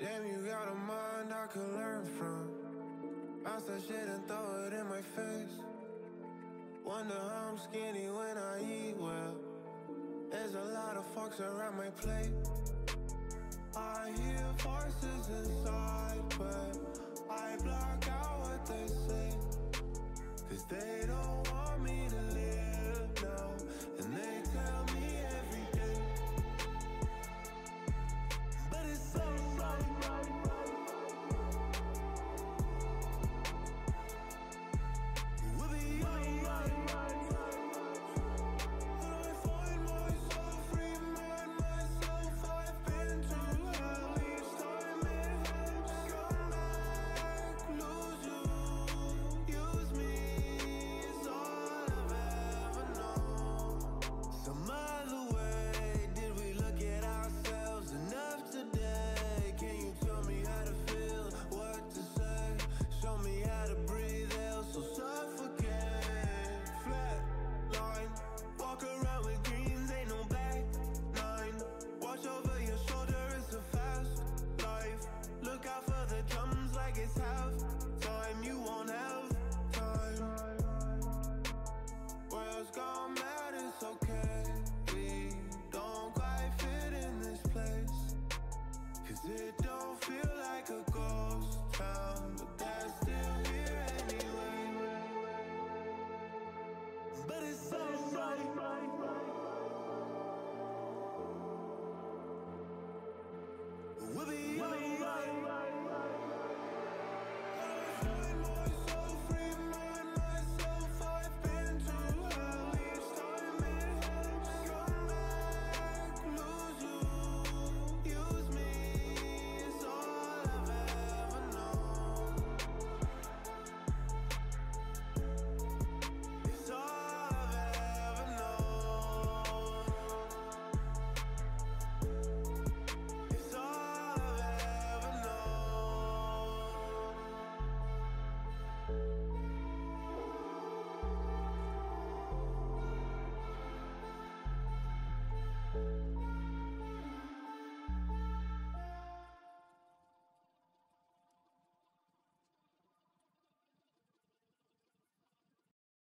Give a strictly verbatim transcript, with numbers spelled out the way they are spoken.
Damn, you got a mind I could learn from. Bounce that shit and throw it in my face. Wonder how I'm skinny when I eat well. There's a lot of fucks around my plate. I hear voices inside, but I block out what they say. Cause they don't want me to live now, and they tell me every day. But it's so right. We'll be alright. When I find myself, remind myself I've been through hell each time it helps. Come back, lose you, use me is all I've ever known. Some other way, did we look at ourselves enough today? Can you tell me how to feel, what to say? Show me how to breathe, else I'll suffocate. Flat line, walk around with greens, ain't no back nine. Watch over your shoulder, it's a fast life. Look out for the drums like it's half time. You won't have time. World's gone mad, it's okay. We don't quite fit in this place. Cause it don't feel like a ghost town, but